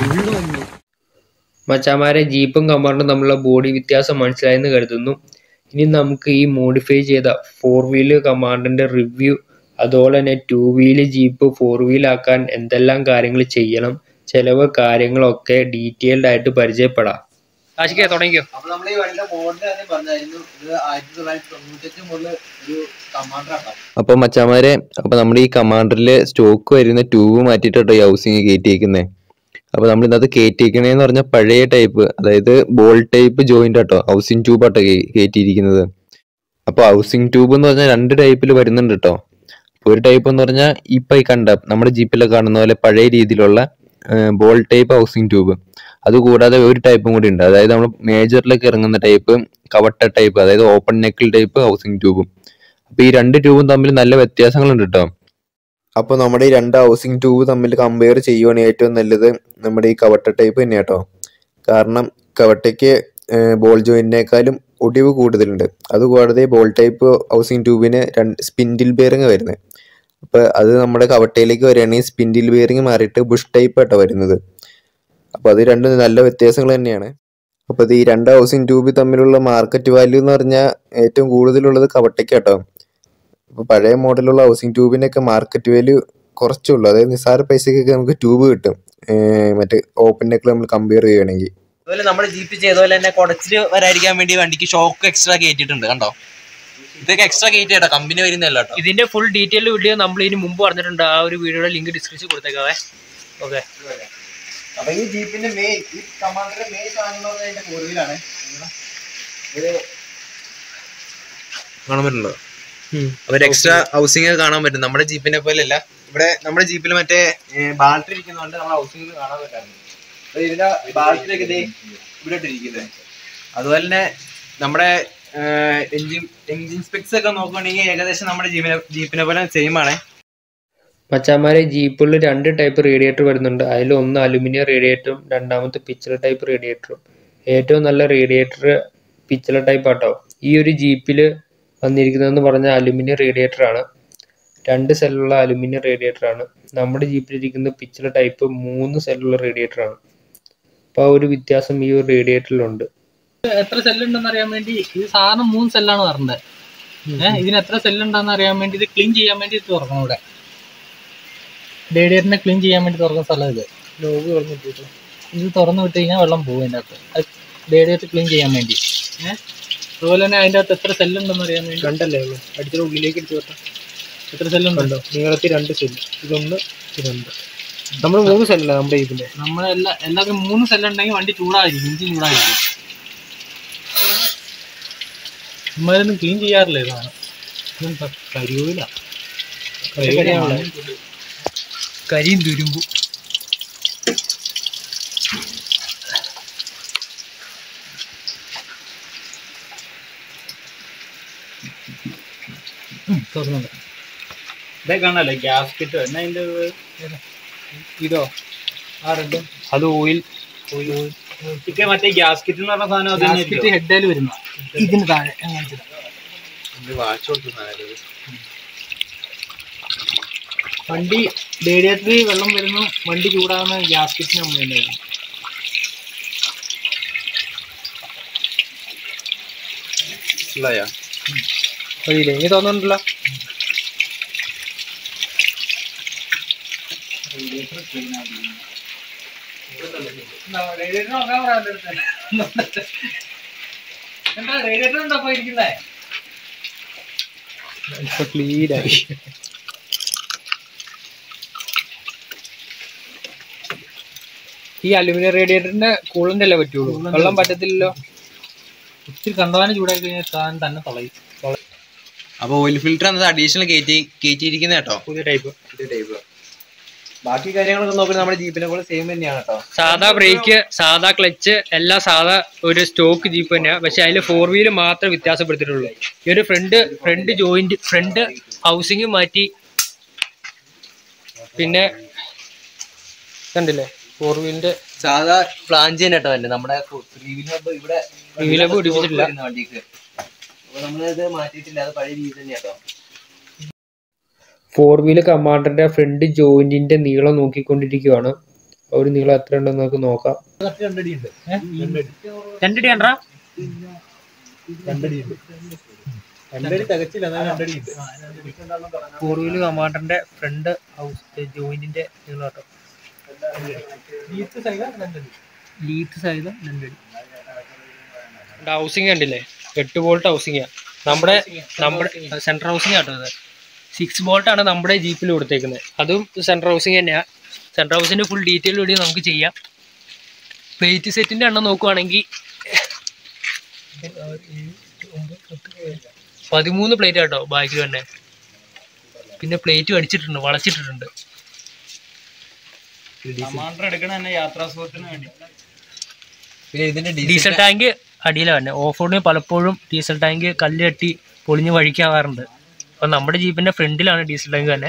മച്ചാമാരെ ജീപ്പും കമാൻഡും തമ്മിലുള്ള ബോഡി വ്യത്യാസം മനസ്സിലായെന്ന് കരുതുന്നു. ഇനി നമുക്ക് ഈ മോഡിഫൈ ചെയ്ത ഫോർ വീല് കമാൻഡിന്റെ റിവ്യൂ, അതുപോലെ തന്നെ ടു വീല് ജീപ്പ് ഫോർ വീലാക്കാൻ എന്തെല്ലാം കാര്യങ്ങൾ ചെയ്യണം, ചെലവ് കാര്യങ്ങളൊക്കെ ഡീറ്റെയിൽഡ് ആയിട്ട് പരിചയപ്പെടാം. ആശിക്കേ തുടങ്ങിയോ? അപ്പൊ നമ്മൾ ഈ വണ്ടിയുടെ മോഡൽ ആദ്യം പറഞ്ഞായിരുന്നു. ഇത് ആയിരത്തി തൊള്ളായിരത്തി തൊണ്ണൂറ്റഞ്ച് മുതൽ ഒരു കമാൻഡർ ആക്കാം. അപ്പൊ മച്ചാമാരെ, അപ്പൊ നമ്മൾ ഈ കമാൻഡറില് സ്റ്റോക്ക് വരുന്ന ട്യൂബ് മാറ്റിയിട്ടോ ഈ ഹൗസിങ് കയറ്റിയേക്കുന്നത്. അപ്പൊ നമ്മൾ ഇന്നത്തെ കയറ്റിയേക്കണേന്ന് പറഞ്ഞാൽ പഴയ ടൈപ്പ്, അതായത് ബോൾ ടൈപ്പ് ജോയിന്റ് ആട്ടോ ഹൗസിങ് ട്യൂബ് ആട്ടോ കയറ്റിയിരിക്കുന്നത്. അപ്പൊ ഹൗസിങ് ട്യൂബ് എന്ന് പറഞ്ഞാൽ രണ്ട് ടൈപ്പിൽ വരുന്നുണ്ട് കേട്ടോ. ഒരു ടൈപ്പ് എന്ന് പറഞ്ഞാൽ ഇപ്പൊ ഈ കണ്ട നമ്മുടെ ജീപ്പിലൊക്കെ കാണുന്ന പോലെ പഴയ രീതിയിലുള്ള ബോൾ ടൈപ്പ് ഹൗസിങ് ട്യൂബ്. അതുകൂടാതെ ഒരു ടൈപ്പും കൂടി ഉണ്ട്, അതായത് നമ്മൾ മേജറിലേക്ക് ഇറങ്ങുന്ന ടൈപ്പ് കവട്ട ടൈപ്പ്, അതായത് ഓപ്പൺ നെക്കിൾ ടൈപ്പ് ഹൗസിങ് ട്യൂബും. അപ്പൊ ഈ രണ്ട് ട്യൂബും തമ്മിൽ നല്ല വ്യത്യാസങ്ങളുണ്ട് കേട്ടോ. അപ്പോൾ നമ്മുടെ ഈ രണ്ട് ഹൗസിങ് ട്യൂബ് തമ്മിൽ കമ്പയർ ചെയ്യുവാണെങ്കിൽ ഏറ്റവും നല്ലത് നമ്മുടെ ഈ കവട്ട ടൈപ്പ് തന്നെ കേട്ടോ. കാരണം കവട്ടയ്ക്ക് ബോൾ ജോയിന്റിനേക്കാളും ഒടിവ് കൂടുതലുണ്ട്. അതുകൂടാതെ ബോൾ ടൈപ്പ് ഹൗസിങ് ട്യൂബിന് രണ്ട് സ്പിൻഡിൽ ബെയറിങ് വരുന്നത്. അപ്പോൾ അത് നമ്മുടെ കവട്ടയിലേക്ക് വരികയാണെങ്കിൽ സ്പിൻഡിൽ ബെയറിങ് മാറിയിട്ട് ബുഷ് ടൈപ്പ് ആട്ടോ വരുന്നത്. അപ്പോൾ അത് രണ്ടും നല്ല വ്യത്യാസങ്ങൾ തന്നെയാണ്. അപ്പോൾ ഇത് ഈ രണ്ട് ഹൗസിങ് ട്യൂബ് തമ്മിലുള്ള മാർക്കറ്റ് വാല്യൂ എന്ന് പറഞ്ഞാൽ ഏറ്റവും കൂടുതലുള്ളത് കവട്ടയ്ക്ക് കേട്ടോ. അപ്പോൾ പഴയ മോഡലുള്ള ഹൗസിങ് ട്യൂബിനൊക്കെ മാർക്കറ്റ് വാല്യൂ കുറച്ചുള്ളൂ, അതായത് നിസ്സാര പൈസക്കൊക്കെ നമുക്ക് ട്യൂബ് കിട്ടും മറ്റേ ഓപ്പൺ നെക്കിൽ നമ്മൾ കമ്പയർ ചെയ്യുകയാണെങ്കിൽ. അതുപോലെ നമ്മുടെ ജീപ്പ് ചെയ്തപോലെ തന്നെ കുടച്ചില് വരാതിരിക്കാൻ വേണ്ടി വണ്ടിക്ക് ഷോക്ക് എക്സ്ട്രാ കയറ്റിയിട്ടുണ്ട്. കണ്ടോ, ഇതൊക്കെ എക്സ്ട്രാ കയറ്റിയിട്ടോ, കമ്പനി വരുന്നതല്ല കേട്ടോ. ഇതിന്റെ ഫുൾ ഡീറ്റെയിൽഡ് വീഡിയോ നമ്മൾ ഇതിന് മുമ്പ് പറഞ്ഞിട്ടുണ്ട്. ആ ഒരു വീഡിയോയുടെ ലിങ്ക് ഡിസ്ക്രിപ്ഷൻ കൊടുത്തേക്കാവേ. ഓക്കെ. അപ്പൊ ഈ ജീപ്പിന്റെ മെയിൻ ഈ കമാൻഡറിന്റെ മെയിൻ സാധനം അതിന്റെ ഫോർ വീലാണ്. ഇത് കാണാൻ പറ്റുന്നുണ്ടോ? അവർ എക്സ്ട്രാ ഹൗസിംഗ് കാണാൻ പറ്റും. നമ്മുടെ ജീപ്പിനെ പോലെ അല്ല. ഇവിടെ നമ്മുടെ ജീപ്പിൽ മറ്റേ ബാറ്ററി ഇരിക്കുന്നതുകൊണ്ട് നമ്മുടെ ഹൗസിംഗ് കാണാൻ പറ്റാറുണ്ട്. ഇതിന്റെ ബാറ്ററി ഒക്കെ ഇവിടെ ഇട്ടിരിക്കുന്നത്. അതുപോലെ തന്നെ നമ്മുടെ എഞ്ചിൻ എഞ്ചിൻ സ്പെക്സ് ഒക്കെ നോക്കുകയാണെങ്കിൽ ഏകദേശം നമ്മുടെ ജീപ്പിനെ ജീപ്പിനെ പോലെ സെയിം ആണ്. മച്ചാമാരെ, ജീപ്പുകളിൽ രണ്ട് ടൈപ്പ് റേഡിയേറ്റർ വരുന്നുണ്ട്. അതിൽ ഒന്ന് അലുമിനിയം റേഡിയേറ്ററും രണ്ടാമത്തെ പിച്ചള ടൈപ്പ് റേഡിയേറ്ററും. ഏറ്റവും നല്ല റേഡിയേറ്റർ പിച്ചള ടൈപ്പ് ആട്ടോ. ഈ ഒരു ജീപ്പിൽ വന്നിരിക്കുന്നതെന്ന് പറഞ്ഞാൽ അലുമിനിയം റേഡിയേറ്റർ ആണ്. രണ്ട് സെല്ലുള്ള അലുമിനിയം റേഡിയേറ്റർ ആണ്. നമ്മുടെ ജീപ്പിലിരിക്കുന്ന പിച്ചള ടൈപ്പ് മൂന്ന് സെല്ലുള്ള റേഡിയേറ്റർ ആണ്. അപ്പോൾ ആ ഒരു വ്യത്യാസം ഈ ഒരു റേഡിയേറ്ററിലുണ്ട്. എത്ര സെല്ലുണ്ടെന്ന് അറിയാൻ വേണ്ടി ഇത് സാധാരണ മൂന്ന് സെല്ലാണ് പറഞ്ഞത്. ഏഹ് ഇതിന് എത്ര സെല്ലുണ്ടെന്ന് അറിയാൻ വേണ്ടി ഇത് ക്ലീൻ ചെയ്യാൻ വേണ്ടി തുറക്കണം. ഇവിടെ റേഡിയേറ്ററിനെ ക്ലീൻ ചെയ്യാൻ വേണ്ടി തുറക്കുന്ന സ്ഥലം ഇത്. ലോഗ് തുറന്നിട്ട് ഇത് തുറന്നു വിട്ട് കഴിഞ്ഞാൽ വെള്ളം പോകും അതിൻ്റെ അകത്ത്. റേഡിയേറ്റർ ക്ലീൻ ചെയ്യാൻ വേണ്ടി. ഏഹ് അതുപോലെ തന്നെ അതിൻ്റെ അകത്ത് എത്ര സെല്ലുണ്ടെന്ന് അറിയാൻ വേണ്ടി. രണ്ടല്ലേ ഉള്ളൂ, അടിച്ചിട്ട് ഉള്ളിലേക്ക് എടുത്ത് വെട്ടാം. എത്ര സെല്ലുണ്ടല്ലോ? നീളത്തിൽ രണ്ട് സെല്ല്, ഇതൊന്ന് രണ്ട്. നമ്മൾ മൂന്ന് സെല്ലല്ല നമ്മുടെ ഇതിന്റെ. നമ്മുടെ എല്ലാ എല്ലാവർക്കും മൂന്ന് സെല്ലുണ്ടെങ്കിൽ വണ്ടി ചൂടായിരിക്കും, ഇഞ്ചിൻ ചൂടായിരിക്കും. നമ്മളൊന്നും ക്ലീൻ ചെയ്യാറില്ല. ഇതാണ് കരിയൂല കരിയും തുരുമ്പും. തുറന്നുണ്ട്. ഇതേ കാണാല്ലേ ഗ്യാസ് കിറ്റ് എന്നാ അതിന്റെ ഇതോ ആ റെഡ് അത് ഓയിൽ ഓയിൽ മറ്റേ ഗ്യാസ് കിറ്റ് എന്ന് പറഞ്ഞ സാധനം അത് ഗ്യാസ്കറ്റ് ഹെഡേൽ വരുന്ന ഇതിന് താഴെ അങ്ങനത്തെ വണ്ടി റേഡിയേറ്ററിൽ വെള്ളം വരുന്നു, വണ്ടി ചൂടാകുന്ന ഗ്യാസ്കറ്റിന് നമ്മൾ തന്നെ വരുന്നു. അറിയില്ലേ, എനിക്ക് തോന്നുന്നുണ്ടല്ലോ. എന്താ റേഡിയേറ്റർ ഉണ്ടോ അപ്പൊ ഇരിക്കുന്നേ? ഇപ്പൊ ക്ലീനായി. ഈ അലുമിനിയം റേഡിയേറ്ററിന്റെ കൂളന്റ് അല്ലേ പറ്റുള്ളൂ, വെള്ളം പറ്റത്തില്ലല്ലോ. ഒത്തിരി കണ്ടവാനം ചൂടാക്കി കഴിഞ്ഞാൽ താൻ തന്നെ തളയും. അപ്പൊ ഓയിൽ ഫിൽറ്റർ എന്നത് അഡീഷണൽ കയറ്റി കയറ്റിയിരിക്കുന്ന കേട്ടോ, പുതിയ ടൈപ്പ് പുതിയ ടൈപ്പ്. ബാക്കി കാര്യങ്ങളൊക്കെ നോക്കുന്നത് നമ്മുടെ ജീപ്പിനെ പോലെ സെയിം തന്നെയാണ് കേട്ടോ. സാധാ ബ്രേക്ക്, സാധാ ക്ലച്ച് എല്ലാം സാധാ ഒരു സ്റ്റോക്ക് ജീപ്പ് തന്നെയാണ്. പക്ഷെ അതിൽ ഫോർ വീല് മാത്രമേ വ്യത്യാസപ്പെടുത്തിയിട്ടുള്ളൂ. ഈ ഒരു front front joint front housing മാറ്റി. പിന്നെ കണ്ടില്ലേ ഫോർ വീലിന്റെ സാധാ ഫ്ലാഞ്ച് തന്നെ കേട്ടോ അല്ലേ നമ്മുടെ ഇവിടെ വീലൊക്കെ പിടിപ്പിച്ചിട്ടില്ല. വണ്ടിക്ക് അപ്പൊ നമ്മളിത് മാറ്റിയിട്ടില്ല, അത് പഴയ രീതി തന്നെ കേട്ടോ. ഫോർ വീല് കമാൻഡറിന്റെ ഫ്രണ്ട് ജോയിന്റിന്റെ നീളം നോക്കിക്കൊണ്ടിരിക്കുകയാണ്. ഒരു നീളം എത്ര ഉണ്ടെന്ന് നമുക്ക് നോക്കാം. രണ്ടടി കണ്ടാ ഫോർ വീല് കമാൻഡറിന്റെ ഫ്രണ്ട് ഹൗസ് ജോയിന്റിന്റെ നീളം കേട്ടോ. ലീത്ത് സൈഡ് രണ്ടടി. ഹൗസിങ് കണ്ടില്ലേ, എട്ട് വോൾട്ട് ഹൗസിംഗ്. നമ്മുടെ നമ്മുടെ സെൻട്രൽ ഹൗസിംഗ് ആട്ടോ ഇത്. സിക്സ് ബോൾട്ടാണ് നമ്മുടെ ജീപ്പിൽ കൊടുത്തേക്കുന്നത്. അതും സെൻട്രൽ ഹൗസിംഗ് തന്നെയാണ്. സെൻട്രൽ ഹൗസിൻ്റെ ഫുൾ ഡീറ്റെയിൽ വീഡിയോ നമുക്ക് ചെയ്യാം. പ്ലേറ്റ് സെറ്റിൻ്റെ എണ്ണം നോക്കുവാണെങ്കിൽ പതിമൂന്ന് പ്ലേറ്റ് ആട്ടോ ബാക്കിൽ തന്നെ. പിന്നെ പ്ലേറ്റ് അടിച്ചിട്ടുണ്ട്, വളച്ചിട്ടിട്ടുണ്ട്. പിന്നെ ഇതിന്റെ ഡീസൽ ടാങ്ക് അടിയിലാണ് തന്നെ. ഓഫ് റോഡിന് പലപ്പോഴും ഡീസൽ ടാങ്ക് കല്ല് കെട്ടി പൊളിഞ്ഞ് വഴിക്കാവാറുണ്ട്. അപ്പം നമ്മുടെ ജീപ്പിന്റെ ഫ്രണ്ടിലാണ് ഡീസൽ ടാങ്ക് തന്നെ.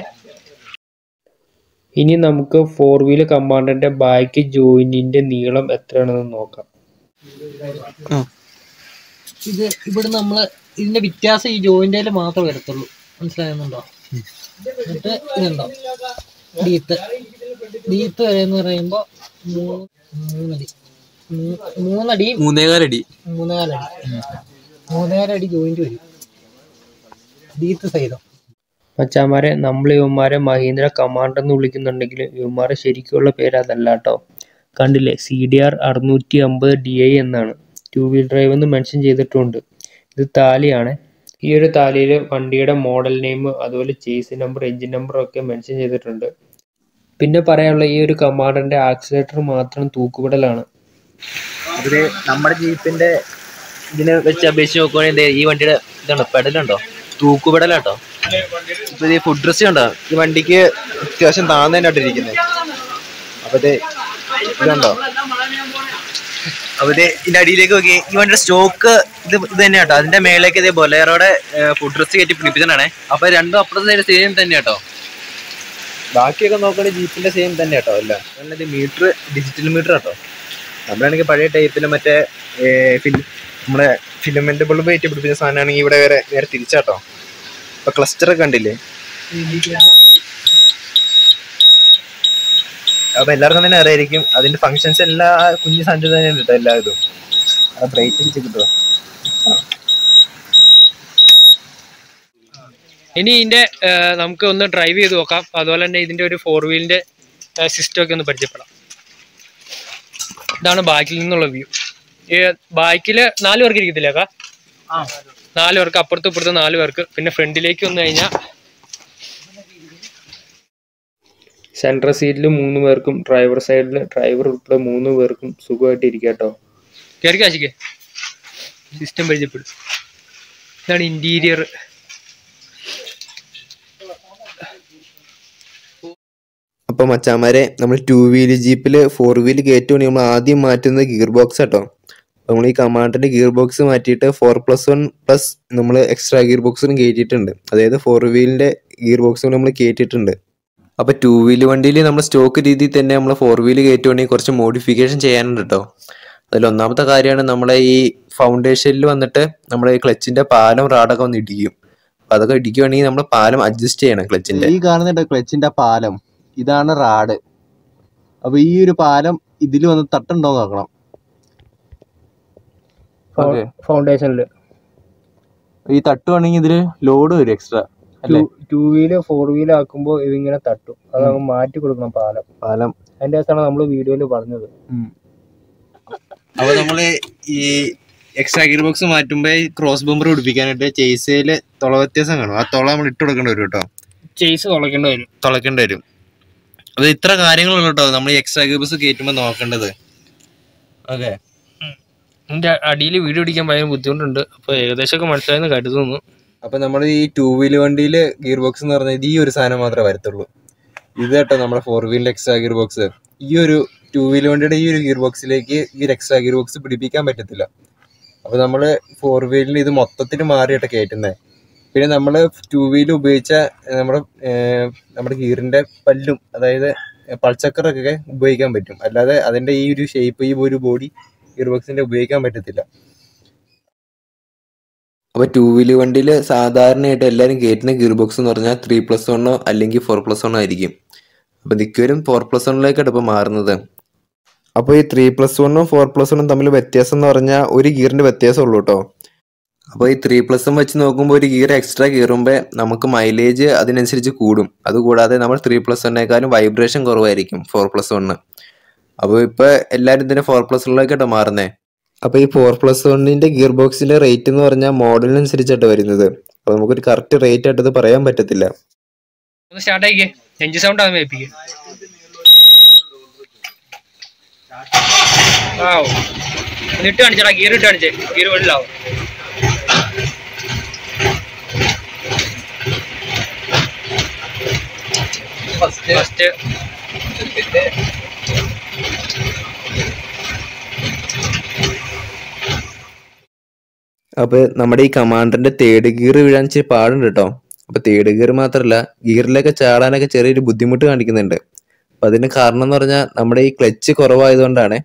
ഇനി നമുക്ക് ഫോർ വീല് കമാൻഡറിന്റെ ബാക്ക് ജോയിന്റിന്റെ നീളം എത്രയാണെന്ന് നോക്കാം. ഇത് ഇവിടെ നമ്മള് ഇതിന്റെ വ്യത്യാസം ഈ ജോയിന്റിൽ മാത്രമേ വരത്തുള്ളൂ, മനസ്സിലാകുന്നുണ്ടോ? എന്നിട്ട് ഇതുണ്ടോ ഡീത്ത് ഡീത്ത് വരെ എന്ന് പറയുമ്പോ മൂന്നടി മൂന്നടി മൂന്നേകാലടി മൂന്നേകാലടി മൂന്നേകാലടി ജോയിന്റ് വരും ഡീത്ത് സൈതം. മച്ചാമാരെ, നമ്മൾ ഇവന്മാരെ മഹീന്ദ്ര കമാൻഡർ എന്ന് വിളിക്കുന്നുണ്ടെങ്കിൽ ഇവന്മാരെ ശരിക്കുള്ള പേര് അതല്ല കേട്ടോ. കണ്ടില്ലേ, സി ഡി ആർ അറുന്നൂറ്റി അമ്പത് ഡി ഐ എന്നാണ്. ടു വീൽ ഡ്രൈവ് എന്ന് മെൻഷൻ ചെയ്തിട്ടുണ്ട്. ഇത് താലിയാണ്. ഈ ഒരു താലിയിൽ വണ്ടിയുടെ മോഡൽ നെയിം, അതുപോലെ ചേസ് നമ്പർ, എഞ്ചിൻ നമ്പറും ഒക്കെ മെൻഷൻ ചെയ്തിട്ടുണ്ട്. പിന്നെ പറയാനുള്ള ഈ ഒരു കമാൻഡറിന്റെ ആക്സിലേറ്റർ മാത്രം തൂക്കുവിടലാണ്. അതില് നമ്മുടെ ജീപ്പിന്റെ ഇതിനെ വെച്ച് അപേക്ഷിച്ച് നോക്കുവാണെങ്കിൽ ഈ വണ്ടിയുടെ ഇതാണ് പെടലുണ്ടോ, തൂക്കുപെടലാട്ടോ. ഇപ്പൊ ഈ ഫുഡ് ഡ്രസ് ഉണ്ടോ, ഈ വണ്ടിക്ക് അത്യാവശ്യം താഴ്ന്നു തന്നെ ഇരിക്കുന്നത്. അപ്പൊ ഇത് ഇതുണ്ടോ, അപ്പൊ ഇത് ഇതിന്റെ അടിയിലേക്ക് നോക്കി. ഈ വണ്ടിയുടെ സ്റ്റോക്ക് ഇത് ഇത് തന്നെ കേട്ടോ. അതിന്റെ മേലേക്ക് ഇതേ ബൊലേറോടെ ഫുഡ് ഡ്രസ് കയറ്റി പിടിപ്പിച്ചതാണ്. അപ്പൊ രണ്ടും അപ്പുറത്തെ സൈഡ് സെയിം തന്നെ കേട്ടോ. ബാക്കിയൊക്കെ നോക്കുകയാണെങ്കിൽ ജീപ്പിന്റെ സെയിം തന്നെ കേട്ടോ. അല്ല ഇത് മീറ്റർ ഡിജിറ്റൽ മീറ്റർ കേട്ടോ. നമ്മളാണെങ്കിൽ പഴയ ടൈപ്പിൽ മറ്റേ നമ്മുടെ ഫിലമെന്റ് ബൾബ് കയറ്റി പിടിപ്പിച്ച സാധനമാണെങ്കിൽ ഇവിടെ വേറെ നേരെ തിരിച്ചാട്ടോ. ഇപ്പൊ ക്ലസ്റ്റർ ഒക്കെ കണ്ടില്ലേ. അപ്പൊ എല്ലാവർക്കും തന്നെ അറിയായിരിക്കും അതിന്റെ ഫങ്ഷൻസ്. എല്ലാ കുഞ്ഞു സാധനം തന്നെയാണ് കേട്ടോ എല്ലാ ഇതും. ബ്രേക്ക് അടിച്ച് കിട്ടുക. ഇനി ഇതിന്റെ നമുക്ക് ഒന്ന് ഡ്രൈവ് ചെയ്ത് നോക്കാം. അതുപോലെ തന്നെ ഇതിന്റെ ഒരു ഫോർ വീലിന്റെ സിസ്റ്റം ഒക്കെ ഒന്ന് പരിചയപ്പെടാം. ഇതാണ് ബാക്കിൽ നിന്നുള്ള വ്യൂ. ഈ ബാക്കില് നാല് പേർക്ക് ഇരിക്കത്തില്ലേ അക്കാ? നാല് പേർക്ക്, അപ്പുറത്തും ഇപ്പുറത്ത് നാല് പേർക്ക്. പിന്നെ ഫ്രണ്ടിലേക്ക് വന്നു കഴിഞ്ഞാൽ സെൻട്രൽ സീറ്റിൽ മൂന്ന് പേർക്കും, ഡ്രൈവർ സൈഡിൽ ഡ്രൈവർ ഉൾപ്പെടെ മൂന്ന് പേർക്കും സുഖമായിട്ട് ഇരിക്കാം കേട്ടോ. കയറി കാശിക്കേ, സിസ്റ്റം പരിചയപ്പെടും. ഇതാണ് ഇന്റീരിയർ. അപ്പൊ മച്ചാമാരെ, നമ്മൾ ടു വീല് ജീപ്പില് ഫോർ വീല് കയറ്റുവാണെങ്കിൽ നമ്മൾ ആദ്യം മാറ്റുന്നത് ഗിയർ ബോക്സ് കേട്ടോ. നമ്മൾ ഈ കമാൻഡറിന്റെ ഗിയർ ബോക്സ് മാറ്റിയിട്ട് ഫോർ പ്ലസ് വൺ പ്ലസ് നമ്മൾ എക്സ്ട്രാ ഗിയർ ബോക്സിനും കയറ്റിയിട്ടുണ്ട്. അതായത് ഫോർ വീലിന്റെ ഗിയർ ബോക്സും നമ്മൾ കയറ്റിയിട്ടുണ്ട്. അപ്പോൾ ടൂ വീല് വണ്ടിയിൽ നമ്മൾ സ്റ്റോക്ക് രീതിയിൽ തന്നെ നമ്മൾ ഫോർ വീല് കയറ്റുവാണെങ്കിൽ കുറച്ച് മോഡിഫിക്കേഷൻ ചെയ്യാനുണ്ട് കേട്ടോ. അതിൽ ഒന്നാമത്തെ കാര്യമാണ് നമ്മളെ ഈ ഫൗണ്ടേഷനിൽ വന്നിട്ട് നമ്മുടെ ഈ ക്ലച്ചിന്റെ പാലം റാഡൊക്കെ ഒന്ന് ഇടിക്കും. അപ്പം അതൊക്കെ ഇടിക്കുവാണെങ്കിൽ നമ്മൾ പാലം അഡ്ജസ്റ്റ് ചെയ്യണം ക്ലച്ചിന്റെ. ഈ കാണുന്നുണ്ട് ക്ലച്ചിന്റെ പാലം, ഇതാണ് റാഡ്. അപ്പൊ ഈ ഒരു പാലം ഇതിൽ വന്ന് തട്ടുണ്ടോ നോക്കണം. ഫൗണ്ടേഷനിൽ ഈ തട്ടുവാണെങ്കിൽ ഇതില് ലോഡ് വരും extra. Two wheel four wheel ആക്കുമ്പോ ഇതിങ്ങനെ തട്ടും. അത് നമുക്ക് മാറ്റി കൊടുക്കണം പാലം. പാലം അതിന്റെ അകത്താണ് നമ്മള് വീഡിയോയില് പറഞ്ഞത്. അപ്പൊ നമ്മള് ഈ എക്സ്ട്രാ ഗിയർ ബോക്സ് മാറ്റുമ്പോ ക്രോസ് ബമ്പർ പിടിപ്പിക്കാനായിട്ട് ചേസിയില് തുള വ്യത്യാസം കാണും. ആ തുള നമ്മൾ ഇട്ട് കൊടുക്കേണ്ടി വരും കേട്ടോ. ചേസ് തുളയ്ക്കേണ്ടി വരും തുളയ്ക്കേണ്ടി വരും. അത് ഇത്ര കാര്യങ്ങളുള്ളൂ കേട്ടോ നമ്മൾ ഈ എക്സ്ട്രാ ഗിയർ ബോക്സ് കയറ്റുമ്പോ നോക്കേണ്ടത്. ഓക്കെ, എന്റെ അടിയിൽ വീഡിയോ പിടിക്കാൻ ഭയങ്കര ബുദ്ധിമുട്ടുണ്ട്. അപ്പൊ ഏകദേശമൊക്കെ മനസ്സിലായെന്ന് കരുതുന്നു. അപ്പൊ നമ്മൾ ഈ ടൂ വീല് വണ്ടിയില് ഗിയർ ബോക്സ് എന്ന് പറഞ്ഞാൽ ഈ ഒരു സാധനം മാത്രമേ വരത്തുള്ളൂ. ഇത് കേട്ടോ നമ്മുടെ ഫോർ വീലിന്റെ എക്സ്ട്രാ ഗിയർ ബോക്സ്. ഈ ഒരു ടൂ വീല് വണ്ടിയുടെ ഈ ഒരു ഗിയർ ബോക്സിലേക്ക് ഈ ഒരു എക്സ്ട്രാ ഗിയർ ബോക്സ് പിടിപ്പിക്കാൻ പറ്റത്തില്ല. അപ്പൊ നമ്മള് ഫോർ വീലിൽ ഇത് മൊത്തത്തിൽ മാറിയിട്ട് കയറ്റുന്നത്. പിന്നെ നമ്മള് ടൂ വീല് ഉപയോഗിച്ച നമ്മുടെ നമ്മുടെ ഗിയറിന്റെ പല്ലും, അതായത് പൾച്ചക്കറൊക്കെ ഉപയോഗിക്കാൻ പറ്റും. അല്ലാതെ അതിന്റെ ഈ ഒരു ഷേപ്പ്, ഈ ഒരു ബോഡി ഗിയർ ബോക്സിന്റെ ഉപയോഗിക്കാൻ പറ്റത്തില്ല. അപ്പോൾ ടൂ വീല് വണ്ടിയിൽ സാധാരണയായിട്ട് എല്ലാവരും കയറ്റുന്ന ഗിയർ ബോക്സ് എന്ന് പറഞ്ഞാൽ ത്രീ പ്ലസ് വണ്ണോ അല്ലെങ്കിൽ ഫോർ പ്ലസ് വണ്ണോ ആയിരിക്കും. അപ്പോൾ മിക്കവരും ഫോർ പ്ലസ് വണ്ണിലേക്കാണ് ഇപ്പോൾ മാറുന്നത്. അപ്പോൾ ഈ ത്രീ പ്ലസ് വണ്ണും ഫോർ പ്ലസ് വണ്ണും തമ്മിൽ വ്യത്യാസം എന്ന് പറഞ്ഞാൽ ഒരു ഗിയറിൻ്റെ വ്യത്യാസം ഉള്ളൂ കേട്ടോ. അപ്പോൾ ഈ ത്രീ പ്ലസും വെച്ച് നോക്കുമ്പോൾ ഒരു ഗിയർ എക്സ്ട്രാ കയറുമ്പോൾ നമുക്ക് മൈലേജ് അതിനനുസരിച്ച് കൂടും. അതുകൂടാതെ നമ്മൾ ത്രീ പ്ലസ് വണ്ണേക്കാളും വൈബ്രേഷൻ കുറവായിരിക്കും ഫോർ പ്ലസ് വണ്ണ്. അപ്പോൾ ഇപ്പോൾ എല്ലാവരും ഇതിൻ്റെ ഫോർ പ്ലസ് വണ്ണിലേക്കാട്ടോ മാറുന്നത്. അപ്പോൾ ഈ ഫോർ പ്ലസ് വണ്ണിൻ്റെ ഗിയർ ബോക്സിൻ്റെ റേറ്റ് എന്ന് പറഞ്ഞാൽ മോഡലിനനുസരിച്ചായിട്ട് വരുന്നത്. അപ്പോൾ നമുക്കൊരു കറക്റ്റ് റേറ്റ് ആയിട്ട് ഇത് പറയാൻ പറ്റത്തില്ല. ഒന്ന് സ്റ്റാർട്ട് ആയിക്കേ, എഞ്ചിൻ സൗണ്ട് ആകുമ്പോൾ ഏൽപ്പിക്കുക. ആ ഇട്ട് കാണിച്ചാ, ഗിയർ ഇട്ട് കാണിച്ചേ, ഗിയർ വെള്ളാവും. ഫസ്റ്റ് അപ്പോൾ നമ്മുടെ ഈ കമാൻഡറിന്റെ തേർഡ് ഗിയർ വീഴാൻ ഇച്ചിരി പാടുണ്ട് കേട്ടോ. അപ്പോൾ തേർഡ് ഗിയർ മാത്രമല്ല, ഗിയറിലൊക്കെ ചാടാനൊക്കെ ചെറിയൊരു ബുദ്ധിമുട്ട് കാണിക്കുന്നുണ്ട്. അപ്പം അതിന് കാരണം എന്ന് പറഞ്ഞാൽ നമ്മുടെ ഈ ക്ലച്ച് കുറവായതുകൊണ്ടാണ്.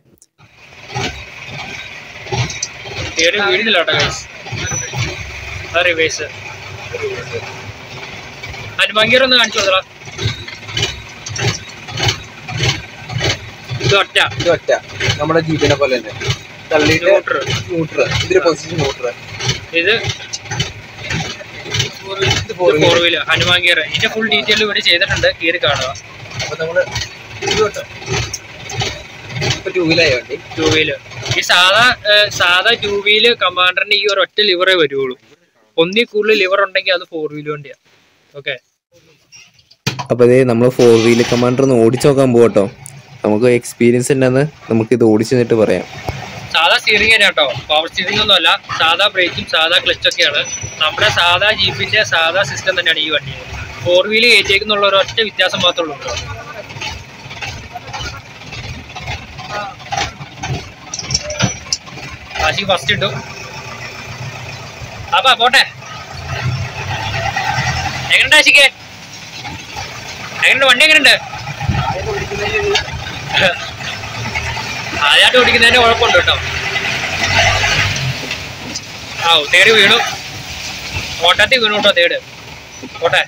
നമ്മുടെ ജീപ്പിനെ പോലെ തന്നെ തള്ളിയിട്ട് ന്യൂട്രൽ, ഇതിന്റെ പൊസിഷൻ ന്യൂട്രൽ. ഇത് ഫോർ വീല് ഹനുമാൻ ഗിയർ. ഇതിന്റെ ഫുൾ ഡീറ്റെയിൽ ഇവിടെ ചെയ്തിട്ടുണ്ട്, ഗിയർ കാണുക. അപ്പൊ നമ്മള് ടൂ വീലായി വണ്ടി ടൂ വീല് ഈ സാധാ സാധാ ടൂ വീല് കമാൻഡറിന് ഈ ഒരു ഒറ്റ ലിവറേ വരുള്ളൂ. ഒന്നിൽ കൂടുതൽ ലിവർ ഉണ്ടെങ്കിൽ അത് ഫോർ വീല് വണ്ടിയാ. ഓക്കെ, അപ്പോൾ അതേ നമ്മൾ ഫോർ വീല് കമാൻഡർ ഒന്ന് ഓടിച്ചു നോക്കാൻ പോകട്ടോ. നമുക്ക് എക്സ്പീരിയൻസ് ഉണ്ടെന്ന് നമുക്ക് ഇത് ഓടിച്ചു നിന്നിട്ട് പറയാം. സാധാ സ്റ്റിയറിംഗ് തന്നെ കേട്ടോ, പവർ സ്റ്റിയറിംഗ് ഒന്നും അല്ല. സാധാ ബ്രേക്കും സാധാ ക്ലച്ചൊക്കെയാണ്. നമ്മുടെ സാധാ ജീപ്പിന്റെ സാധാ സിസ്റ്റം തന്നെയാണ് ഈ വണ്ടി. ഫോർ വീല് കയറ്റിയേക്കുന്നുള്ള ഒരു ഒറ്റ വ്യത്യാസം മാത്രമേ ഉള്ളൂ. ആശി ഫസ്റ്റ് ഇട്ടു. അപ്പാ പോട്ടെ. എങ്ങനെയുണ്ട് ആശിക്ക്? എങ്ങനെയുണ്ട് വണ്ടി? എങ്ങനെയുണ്ട്? ആദ്യമായിട്ട് ഓടിക്കുന്നതിന്റെ കുഴപ്പമുണ്ട് കേട്ടോ. ആ തേട് വീണു, ഓട്ടത്തിൽ വീണു കേട്ടോ തേട്. പോട്ടെ.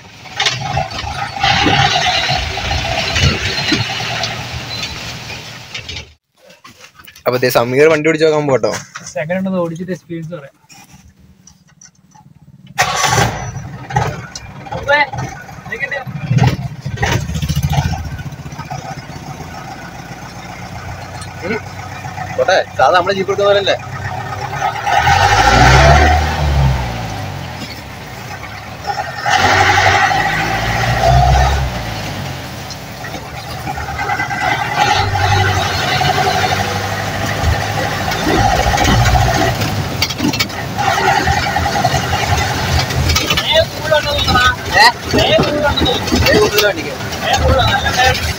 അപ്പൊ സമീർ വണ്ടി ഓടിച്ചു നോക്കാൻ പോട്ടോ. സെക്കൻഡ് ഒന്ന് ഓടിച്ചിട്ട് എക്സ്പീരിയൻസ് പറയാം. പോട്ടെ, സാധാ നമ്മളെ ജീപ്പ് എടുക്കുന്ന പോലല്ലേ.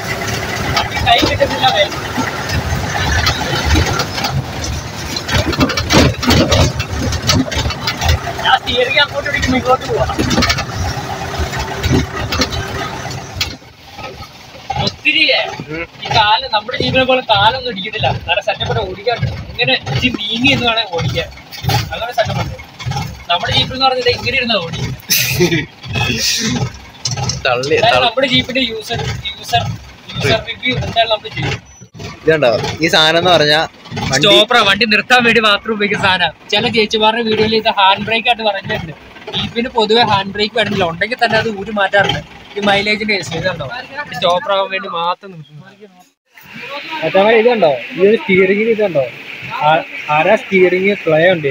കൈ കിട്ടുന്നില്ല. അങ്ങോട്ട് ഇടിക്കും, ഇങ്ങോട്ട് പോവാം. ഒത്തിരി ഈ കാലം നമ്മുടെ ജീവനെ പോലെ കാലൊന്നും ഇടിക്കത്തില്ല. നല്ല സെറ്റപ്പ് ഓടിക്കാൻ ഇങ്ങനെ ഇച്ചിരി നീങ്ങി എന്ന് വേണേൽ ഓടിക്കാൻ. അങ്ങനെ സെറ്റപ്പ് ഉണ്ട്. നമ്മുടെ ജീപ്പ് എന്ന് പറഞ്ഞത് ഇങ്ങനെ ഇരുന്നാ ഓടിക്കും. നമ്മുടെ ജീപ്പിന്റെ യൂസർ യൂസർ യൂസർ റിവ്യൂ എന്തായാലും നമ്മൾ ചെയ്യും. ഇതുണ്ടോ ഈ സാധനം എന്ന് പറഞ്ഞാൽ സ്റ്റോപ്പറ വണ്ടി നിർത്താൻ വേണ്ടി മാത്രം ഉപയോഗിക്കുന്ന സാധനം. ചില ചേച്ചിമാരുടെ വീഡിയോയിൽ ഇത് ഹാൻഡ് ബ്രേക്ക് ആയിട്ട് പറഞ്ഞിട്ടുണ്ട്. ജീപ്പിന് പൊതുവെ ഹാൻഡ് ബ്രേക്ക് വരുന്നില്ല, ഉണ്ടെങ്കിൽ തന്നെ അത് ഊരി മാറ്റാറുണ്ട്. ഈ മൈലേജിന്റെ കേസ് ഇതുണ്ടോ, സ്റ്റോപ്പർ ആവാൻ വേണ്ടി മാത്രം നിർത്തുന്നത്. ഇതുണ്ടോ ഈ ഒരു സ്റ്റിയറിംഗിന് ഇതുണ്ടോ ആരാ സ്റ്റിയറിംഗ് പ്ലേ ഉണ്ട്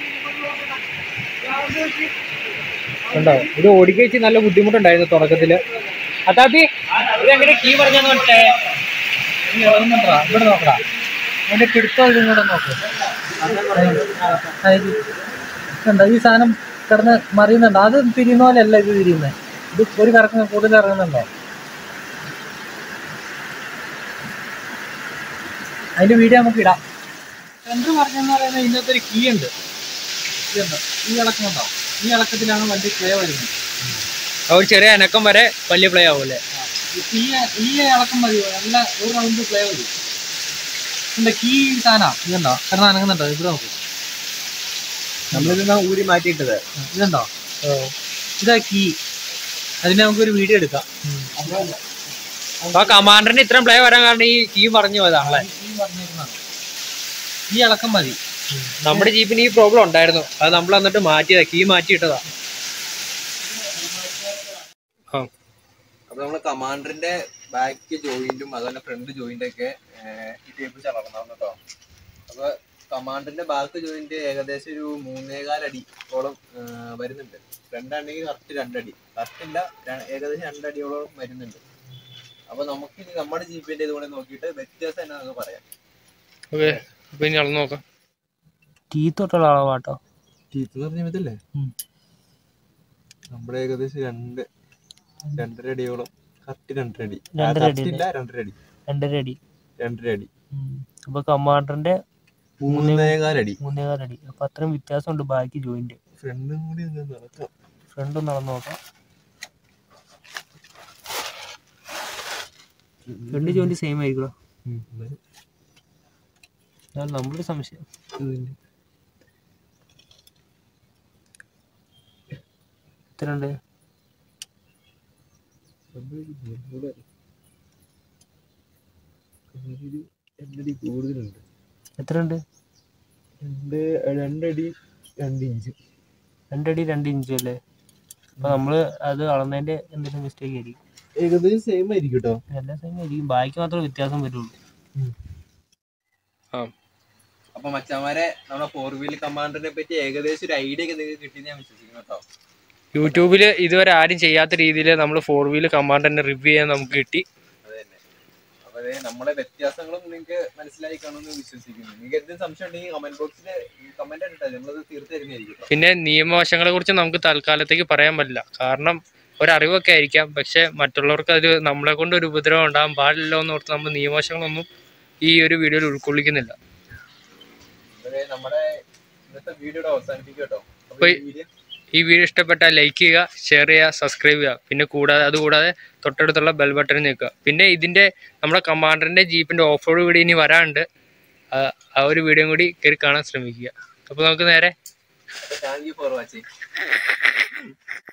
ഉണ്ടോ. ഇത് ഓടിക്കഴിച്ച് നല്ല ബുദ്ധിമുട്ടുണ്ടായിരുന്നു തുടക്കത്തില്. അതാപ്പി ഇതെങ്ങനെ കീ പറഞ്ഞാന്ന് പറഞ്ഞേ ഇവിടെ നോക്കടാ, അതിന്റെ പിടുത്തം ഇതും കൂടെ നോക്ക്. ഉണ്ടോ ഈ സാധനം കിടന്ന് മറിയുന്നുണ്ടോ? അത് തിരിയുന്ന പോലെ അല്ല ഇത് തിരിയുന്നത്. ഇത് ഒരു കറക്കം കൂടുതൽ ഇറങ്ങുന്നുണ്ടോ? അതിന്റെ വീഡിയോ നമുക്ക് ഇടാം. സെൻട്ര് പറഞ്ഞെന്ന് പറയുന്നത് ഇതിനകത്ത് ഒരു കീ ഉണ്ട്. ഇതുണ്ടോ ഈ ഇളക്കം ഉണ്ടോ? ഈ ഇളക്കത്തിലാണ് വണ്ടി പ്ലേ വരുന്നത്. ഒരു ചെറിയ അനക്കം വരെ വലിയ പ്ലേ ആവൂല്ലേ? ഈ ഈ ഇളക്കം മതിയോ? നല്ല ഒരു റൗണ്ട് പ്ലേ വരും. എന്താ കീ സാധന ഇതുണ്ടോ കാരണം അനങ്ങുന്നുണ്ടോ? ഇവിടെ നോക്കും. നമ്മളിത് ഊരി മാറ്റിയിട്ടത് ഇതുണ്ടോ? ഇതാ കീ. അതിന് നമുക്കൊരു വീഡിയോ എടുക്കാം. അപ്പൊ കമാൻഡറിന് ഇത്രയും പ്ലേ വരാൻ കാരണം ഈ കീ പറഞ്ഞു പോയതാണല്ലേ? ഈ ഇളക്കം മതി. നമ്മുടെ ജീപ്പിന് ഈ പ്രോബ്ലം ഉണ്ടായിരുന്നു, അത് നമ്മൾ എന്നിട്ട് മാറ്റിയതാ, കീ മാറ്റിയിട്ടതാ. അപ്പൊ നമ്മള് കമാൻഡറിന്റെ ബാക്ക് ജോയിന്റും അതുപോലെ ഫ്രണ്ട് ജോയിന്റ് ഒക്കെ ഈ ടേബിൾ ചളർന്നാണ് കേട്ടോ. അപ്പൊ കമാൻഡറിന്റെ ബാക്ക് ജോയിന്റ് ഏകദേശം ഒരു മൂന്നേകാലടിയോളം വരുന്നുണ്ട്. ഫ്രണ്ടാണെങ്കിൽ കറക്റ്റ് രണ്ടടി, കറക്റ്റ് ഇല്ല ഏകദേശം രണ്ടടിയോളം വരുന്നുണ്ട്. അപ്പൊ നമുക്ക് ഇനി നമ്മുടെ ജീപ്പിന്റെ ഇതുകൂടെ നോക്കിയിട്ട് വ്യത്യാസം എന്നാന്ന് പറയാം. നോക്കാം. ടീത്തോട്ടുള്ള അളവാട്ടോ. ടീത്ത് എന്ന് പറഞ്ഞ ഇതല്ലേ നമ്മുടെ ഏകദേശം രണ്ട് രണ്ടര അടിയോളം, കറക്റ്റ് രണ്ടര അടി, രണ്ടര അടി രണ്ടര അടി രണ്ടര അടി. അപ്പൊ കമാൻഡറിന്റെ മൂന്നേകാലടി മൂന്നേകാലടി. അപ്പൊ അത്രയും വ്യത്യാസമുണ്ട് ബാക്കി ജോയിന്റ്. ഫ്രണ്ടും കൂടി നടക്കാം. ഫ്രണ്ടും നടന്നു നോക്കാം. രണ്ട് ജോയിന്റ് സെയിം ആയിരിക്കണോ? നമ്മുടെ സംശയം എത്രയുണ്ട്? രണ്ടടി കൂടുതലുണ്ട്. എത്രയുണ്ട്? രണ്ട് രണ്ടടി രണ്ട് ഇഞ്ച്. രണ്ടടി രണ്ട് ഇഞ്ച് അല്ലേ? അപ്പൊ നമ്മള് അത് അളന്നതിന്റെ എന്തെങ്കിലും മിസ്റ്റേക്ക് ആയിരിക്കും. ഏകദേശം സെയിം ആയിരിക്കും കേട്ടോ. എല്ലാം സെയിം ആയിരിക്കും, ബാക്കി മാത്രമേ വ്യത്യാസം വരുള്ളൂ. അപ്പൊ മച്ചാമാരെ നമ്മുടെ ഫോർ വീൽ കമാൻഡറിനെ പറ്റി ഏകദേശം ഒരു ഐഡിയ ഒക്കെ നിങ്ങൾക്ക് കിട്ടിയെന്ന് ഞാൻ വിശ്വസിക്കുന്നു കേട്ടോ. യൂട്യൂബില് ഇതുവരെ ആരും ചെയ്യാത്ത രീതിയിൽ നമ്മൾ ഫോർ വീൽ കമാൻഡറിനെ റിവ്യൂ ചെയ്യാൻ നമുക്ക് കിട്ടി. അത് തന്നെ. അപ്പൊ നമ്മുടെ വ്യത്യാസങ്ങളും നിങ്ങൾക്ക് മനസ്സിലായി കാണുമെന്ന് വിശ്വസിക്കുന്നു. നിങ്ങൾക്ക് എന്തെങ്കിലും സംശയം ഉണ്ടെങ്കിൽ കമന്റ് ബോക്സിൽ കമന്റ് ഇട്ടാൽ നമ്മളത് തീർത്ത് തരുന്നതായിരിക്കും. പിന്നെ നിയമവശങ്ങളെ കുറിച്ച് നമുക്ക് തൽക്കാലത്തേക്ക് പറയാൻ പറ്റില്ല, കാരണം ഒരറിവൊക്കെ ആയിരിക്കാം, പക്ഷെ മറ്റുള്ളവർക്ക് അത് നമ്മളെ കൊണ്ട് ഒരു ഉപദ്രവം ഉണ്ടാകാൻ പാടില്ലല്ലോ എന്ന് ഓർത്ത് നമ്മൾ നിയമവശങ്ങളൊന്നും ഈ ഒരു വീഡിയോയിൽ ഉൾക്കൊള്ളിക്കുന്നില്ല. നമ്മുടെ ഇന്നത്തെ വീഡിയോ അവസാനിപ്പിക്കും കേട്ടോ. അപ്പൊ ഈ വീഡിയോ ഇഷ്ടപ്പെട്ടാൽ ലൈക്ക് ചെയ്യുക, ഷെയർ ചെയ്യുക, സബ്സ്ക്രൈബ് ചെയ്യുക. പിന്നെ കൂടാതെ അതുകൂടാതെ തൊട്ടടുത്തുള്ള ബെൽ ബട്ടൺ നിൽക്കുക. പിന്നെ ഇതിന്റെ നമ്മുടെ കമാൻഡറിന്റെ ജീപ്പിന്റെ ഓഫ് റോഡ് വീഡിയോ ഇനി വരാനുണ്ട്, ആ ഒരു വീഡിയോ കൂടി കയറി കാണാൻ ശ്രമിക്കുക. അപ്പൊ നമുക്ക് നേരെ താങ്ക് യു ഫോർ വാച്ചിങ്.